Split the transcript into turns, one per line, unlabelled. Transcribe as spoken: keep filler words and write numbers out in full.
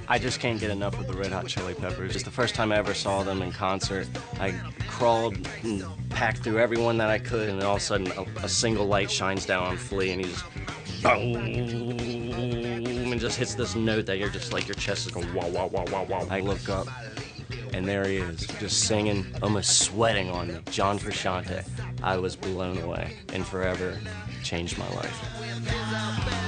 I just can't get enough of the Red Hot Chili Peppers. It's the first time I ever saw them in concert. I crawled and packed through everyone that I could, and then all of a sudden a, a single light shines down on Flea, and he just boom, and just hits this note that you're just like, your chest is going wah, wah, wah, wah, wah. I look up, and there he is, just singing, almost sweating on me, John Frusciante. I was blown away, and forever changed my life.